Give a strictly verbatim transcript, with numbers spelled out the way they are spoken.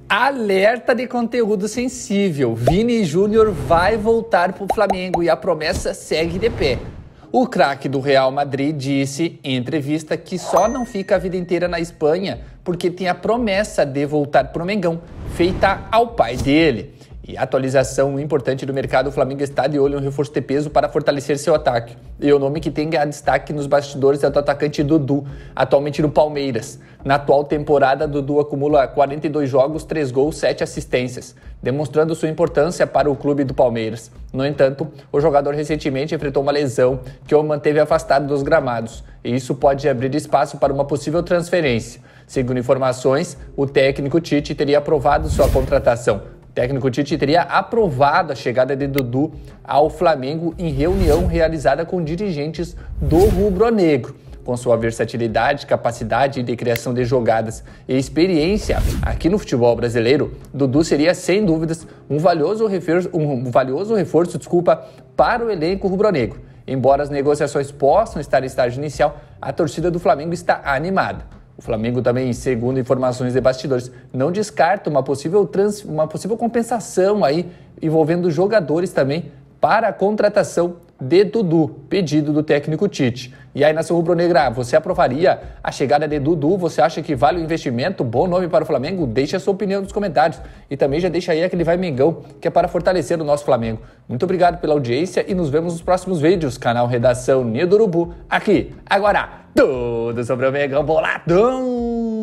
Alerta de conteúdo sensível. Vini Júnior vai voltar para o Flamengo e a promessa segue de pé. O craque do Real Madrid disse em entrevista que só não fica a vida inteira na Espanha porque tem a promessa de voltar para o Mengão, feita ao pai dele. E atualização importante do mercado, o Flamengo está de olho em um reforço de peso para fortalecer seu ataque. E o nome que tem ganhado destaque nos bastidores é o atacante Dudu, atualmente no Palmeiras. Na atual temporada, Dudu acumula quarenta e dois jogos, três gols, sete assistências, demonstrando sua importância para o clube do Palmeiras. No entanto, o jogador recentemente enfrentou uma lesão que o manteve afastado dos gramados, e isso pode abrir espaço para uma possível transferência. Segundo informações, o técnico Tite teria aprovado sua contratação. O técnico Tite teria aprovado a chegada de Dudu ao Flamengo em reunião realizada com dirigentes do rubro-negro. Com sua versatilidade, capacidade de criação de jogadas e experiência aqui no futebol brasileiro, Dudu seria, sem dúvidas, um valioso reforço, um valioso reforço desculpa, para o elenco rubro-negro. Embora as negociações possam estar em estágio inicial, a torcida do Flamengo está animada. O Flamengo também, segundo informações de bastidores, não descarta uma possível, trans, uma possível compensação aí envolvendo jogadores também para a contratação de Dudu, pedido do técnico Tite. E aí, nação rubro-negra, você aprovaria a chegada de Dudu? Você acha que vale o investimento? Bom nome para o Flamengo? Deixe a sua opinião nos comentários. E também já deixa aí aquele vai Mengão, que é para fortalecer o nosso Flamengo. Muito obrigado pela audiência e nos vemos nos próximos vídeos. Canal Redação Ninho do Urubu, aqui, agora, tudo sobre o Mengão boladão!